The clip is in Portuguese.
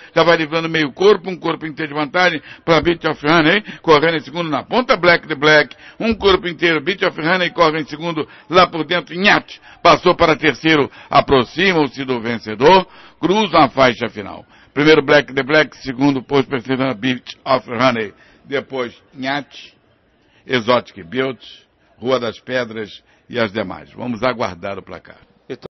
já vai livrando meio corpo, um corpo inteiro de vantagem para Beat of Honey, correndo em segundo na ponta, Black the Black, um corpo inteiro, Beat of Honey corre em segundo lá por dentro, Nhat, passou para terceiro, aproximam-se do vencedor, cruzam a faixa final. Primeiro Black the Black, segundo posto percebendo Beat of Honey, depois Nhat, Exotic Built, Rua das Pedras e as demais. Vamos aguardar o placar.